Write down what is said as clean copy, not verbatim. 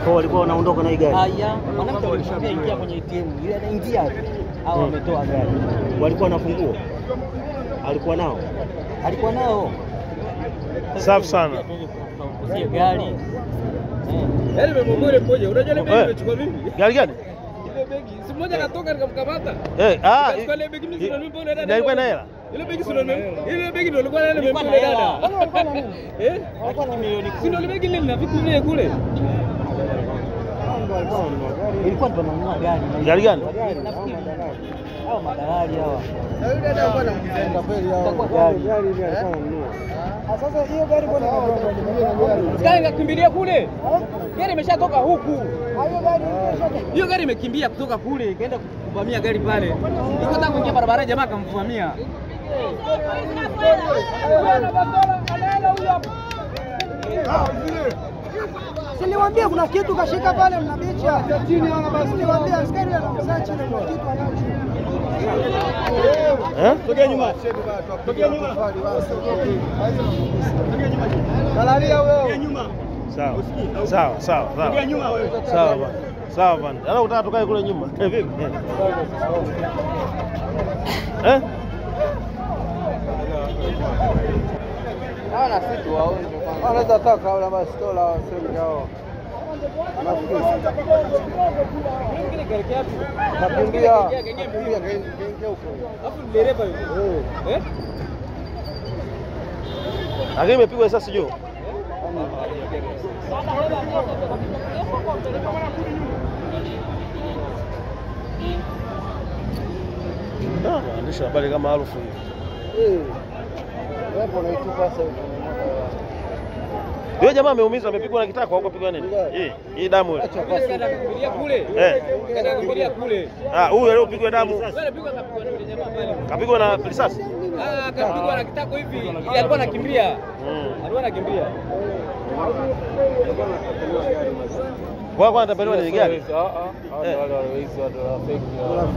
Kwa walikuwa wanaondoka na hii gari. Haya, mwanamke alishaambia ingia kwenye ATM. Ile anaingia au ametoa gari. Walikuwa na funguo. Alikuwa nao. Alikuwa nao. Safi sana. Sio gari. Yaani memomore mmoja, unajua ile begi imechukua mimi. Gari gani? Ile begi, si mmoja katoka nikamkamata. Ile begi mimi sio mimi dada. Ilikuwa na hela. Ile begi sio mimi. Ile begi ndio ilikuwa na mimi dada. Alikuwa na nini? Lakini milioni 10. Si ndio ile begi ile lina vitu vile kule. Ilikuwa tunanunua gari. Gari gani? Hao madalali hawa. Na yule dada alikuwa anamjenga kweli hao. Gari ile alikuwa ananunua. Sasa hiyo gari mbona gari ngakimbilia kule? Gari imeshatoka huku. Hiyo gari imekimbia kutoka kule ikaenda kuvamia gari pale. Iko nataka kuingia barabarani jamaa akamvamia. Siliwaambia kuna kitu kashika pale mnabicha. Chini wana basi niwaambia askari anamsema chini kuna kitu anacho. Tokea nyuma. Tokea nyuma. Dalalia wewe. Nyuma. Sawa. Sawa, sawa, sawa. Tokea nyuma wewe. Sawa bwana. Sawa bwana. Ala utaka tukae kule nyuma. Vipi? Hawana situ waonjo kwanza. Anaweza taka wala bastola wasemi hao. Nakimbia huko. Hapo dereva yule. Lakini imepigwa risasi juu. Waandishi wa habari kama harufu hiyo. Wepo na itupa sasa. Yule jamaa ameumizwa, amepigwa na kitako au kapigwa nini? Hii damu ile. Kaenda kukimbilia kule. Kaenda kukimbilia kule. Huyu aliyopigwa damu. Wewe kapigwa na yule jamaa pale. Kapigwa na risasi? Kapigwa na kitako hivi. Ile alikuwa anakimbia. Alikuwa anakimbia. Kwa kwanza tapeliwa ni gari. Wale wale watu wa fake.